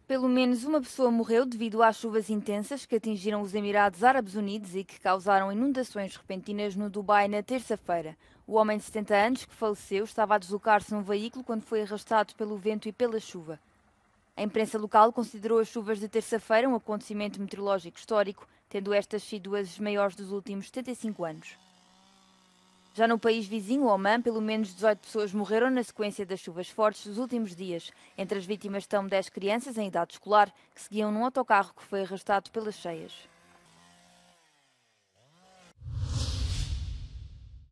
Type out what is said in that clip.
Pelo menos uma pessoa morreu devido às chuvas intensas que atingiram os Emirados Árabes Unidos e que causaram inundações repentinas no Dubai na terça-feira. O homem de 70 anos que faleceu estava a deslocar-se num veículo quando foi arrastado pelo vento e pela chuva. A imprensa local considerou as chuvas de terça-feira um acontecimento meteorológico histórico, tendo estas sido as maiores dos últimos 75 anos. Já no país vizinho, o Omã, pelo menos 18 pessoas morreram na sequência das chuvas fortes dos últimos dias. Entre as vítimas estão 10 crianças em idade escolar que seguiam num autocarro que foi arrastado pelas cheias.